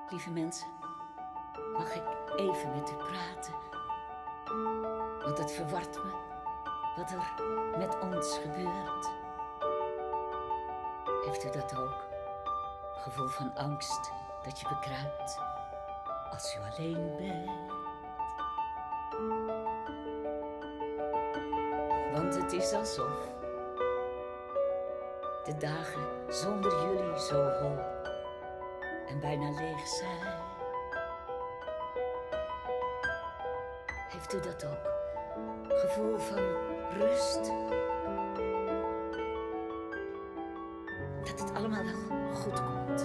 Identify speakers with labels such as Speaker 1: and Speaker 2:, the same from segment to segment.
Speaker 1: Lieve mensen, mag ik even met u praten? Want het verwart me wat er met ons gebeurt. Heeft u dat ook? Gevoel van angst dat je bekruipt als u alleen bent. Want het is alsof de dagen zonder jullie zo hol en bijna leeg zijn. Heeft u dat ook? Gevoel van rust? Dat het allemaal wel goed komt.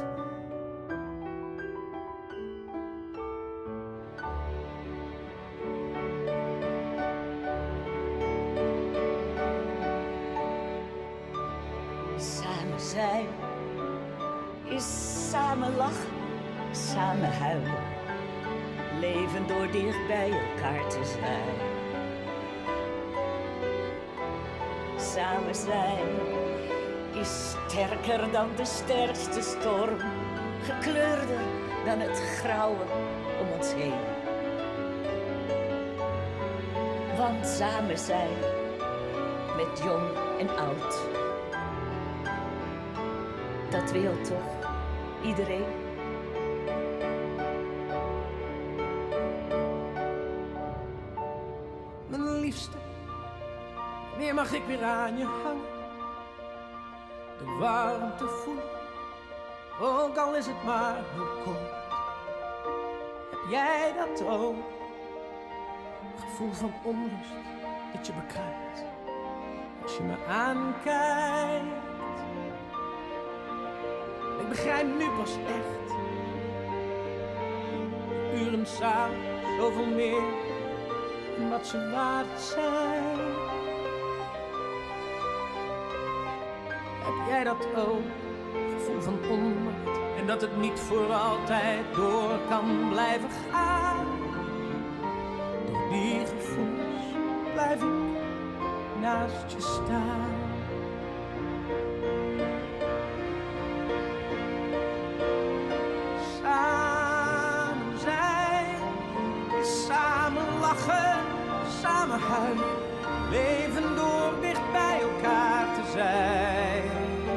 Speaker 1: Samen zijn is samen lachen, samen huilen. Leven door dicht bij elkaar te zijn. Samen zijn is sterker dan de sterkste storm, gekleurder dan het grauwe om ons heen. Want samen zijn met jong en oud, dat wil toch iedereen?
Speaker 2: Mijn liefste, wanneer mag ik weer aan je hangen? De warmte voelen, ook al is het maar heel kort. Heb jij dat ook? Gevoel van onrust dat je bekruipt als je me aankijkt. Ik begrijp nu pas echt, uren samen, zoveel meer en wat ze waard zijn. Heb jij dat ook? Gevoel van onmacht en dat het niet voor altijd door kan blijven gaan. Door die gevoelens blijf ik naast je staan. Samen zijn is samen lachen, samen huilen, leven door dicht bij elkaar te zijn.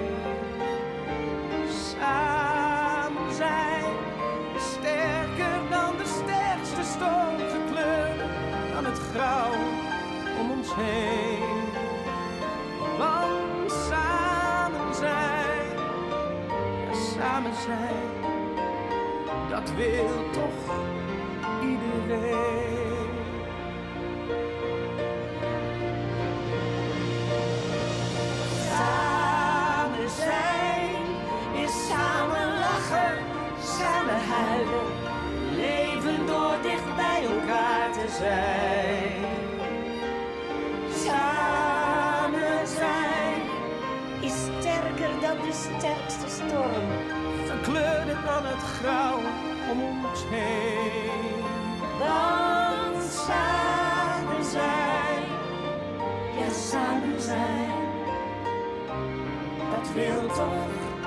Speaker 2: Samen zijn is sterker dan de sterkste storm, gekleurd dan het grauw om ons heen. Want samen zijn, ja, samen zijn, dat wil toch iedereen.
Speaker 1: Samen zijn is samen lachen, samen huilen, leven door dicht bij elkaar te zijn. Samen zijn is sterker dan de sterkste storm,
Speaker 2: Gekleurder dan het grauw om ons heen.
Speaker 1: want samen zijn, ja samen zijn, dat wil toch